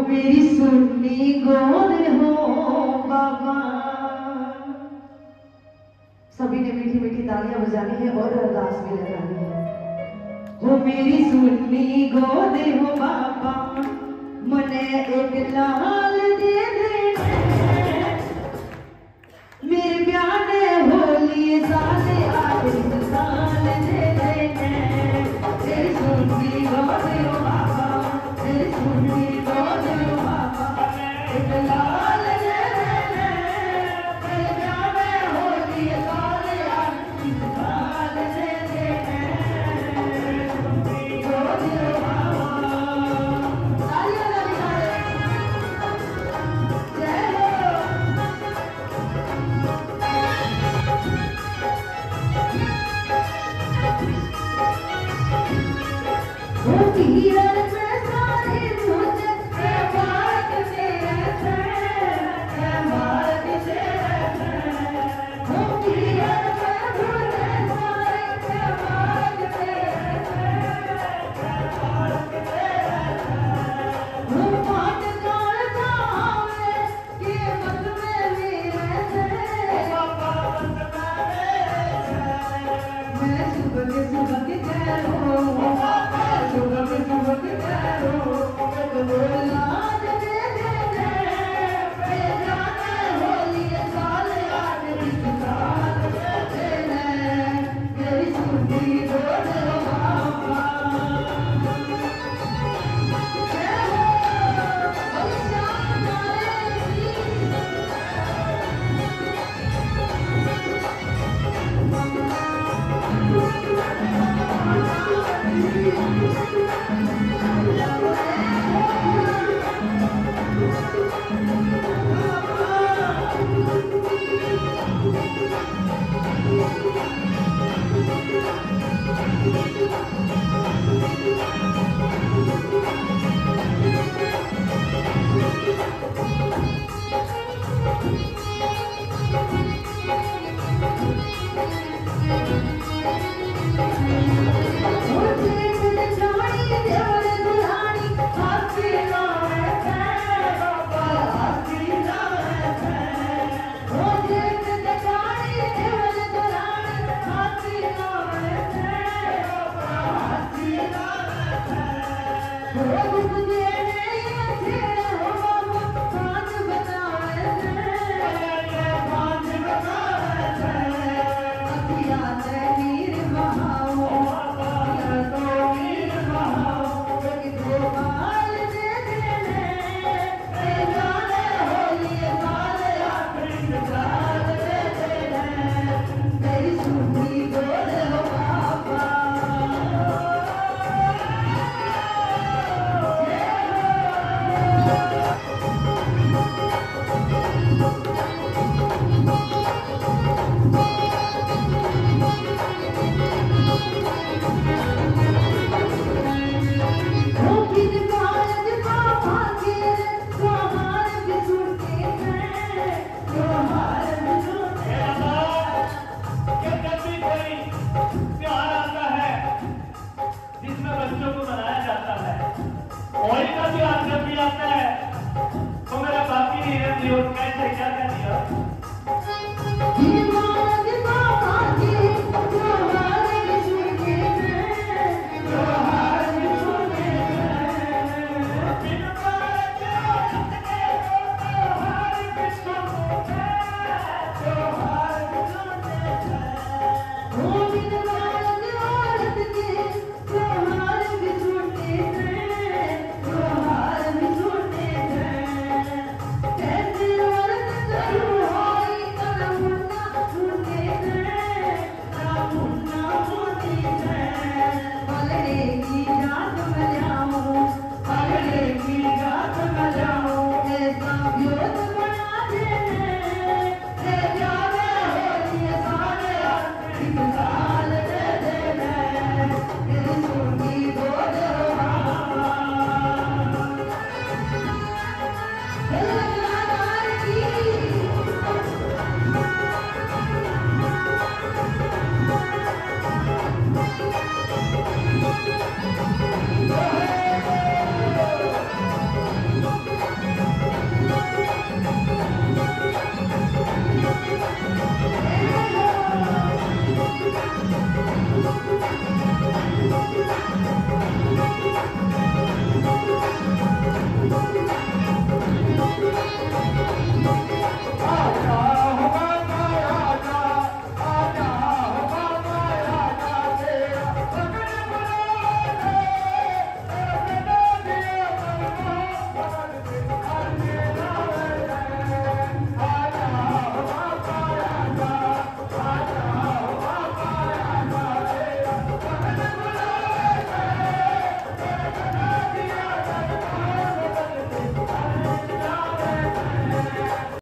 मेरी सुन्नी गोद हो बाबा। सभी ने मीठी मीठी तालियां बजानी है और अरदास भी लगानी है। हो मेरी सुन्नी गोद हो बाबा, मने एक लाल दे दे, मेरे प्यारे होली साले आगे साल दे दे। तेरी सुन्नी गोद हो बाबा, तेरी सुन्नी गोद हो बाबा, एक लाल दे दे, मेरे प्यारे होली साले आगे साल दे दे। सुन्नी गोद हो बाबा, तालियां बजाओ, जय हो। ओ पीर में सारे तुझे के मार्ग से रहते, के मार्ग से रहते। ओ पीर में तुझे सारे के मार्ग से रहते, के मार्ग से रहते। ओ पाट काल जावे के मत में भी रहते, बाबा मत में रहते। मैं सुबह के करो लाज दे दे दे, मेरे जाने होली साल आगे साल दे दे। मेरी सुन्नी गोद हो बाबा, जय हो बोली श्याम नारायण तो मेरा बाकी नहीं है, कैसे क्या कर दिया।